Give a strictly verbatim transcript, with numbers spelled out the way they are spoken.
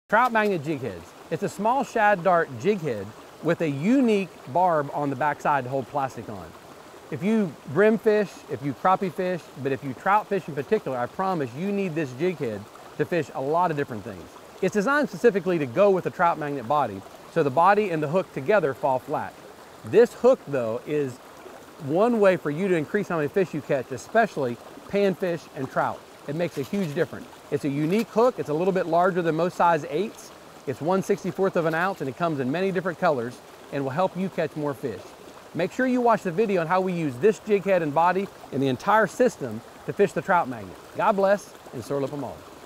Trout magnet jig heads. It's a small shad dart jig head with a unique barb on the backside to hold plastic on. If you brim fish, if you crappie fish, but if you trout fish in particular, I promise you need this jig head to fish a lot of different things. It's designed specifically to go with the trout magnet body, so the body and the hook together fall flat. This hook though is one way for you to increase how many fish you catch, especially panfish and trout. It makes a huge difference. It's a unique hook. It's a little bit larger than most size eights. It's one sixty-fourth of an ounce and it comes in many different colors and will help you catch more fish. Make sure you watch the video on how we use this jig head and body and the entire system to fish the trout magnet. God bless and Sur La Pomona.